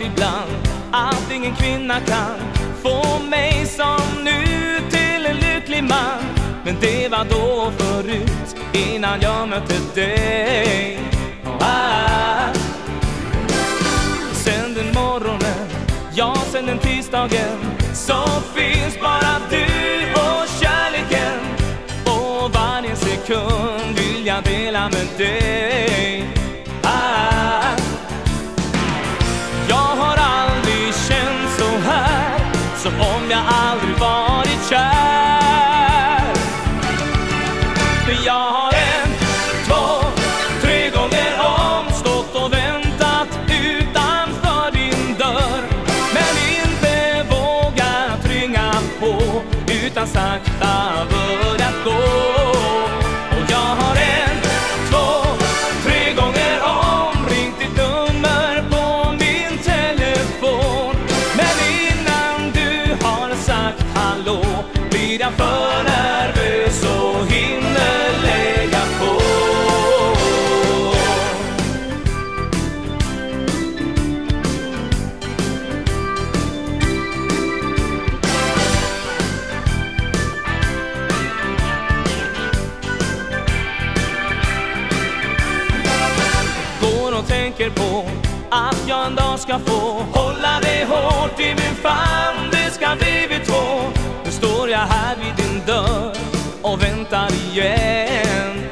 ibland att ingen kvinna kan få mig som nu till en lycklig man. Men det var då förut, innan jag mötte dig. Sen den morgonen, ja sen den tisdagen, så finns bara du och kärleken. Och varje sekund vill jag dela med dig. Jag har aldrig känt så här, som om jag aldrig varit kär. Jag har 1, 2, 3 gånger om stått och väntat utanför din dörr, men inte vågat ringa på, utan sakta börjat gå. Och jag har 1, 2, 3 gånger om ringt ditt nummer på min telefon, men innan du har sagt hallå blir jag för nervös och hinner lägga på. Går och tänker på att jag en dag ska få hålla dig hårt i min famn. Det ska bli vi två. Nu står jag här vid din dörr och väntar igen.